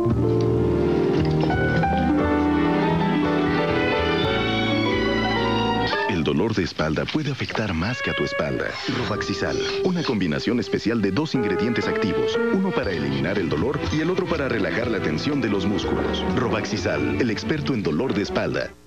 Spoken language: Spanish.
El dolor de espalda puede afectar más que a tu espalda. Robaxisal, una combinación especial de 2 ingredientes activos, uno para eliminar el dolor y el otro para relajar la tensión de los músculos. Robaxisal, el experto en dolor de espalda.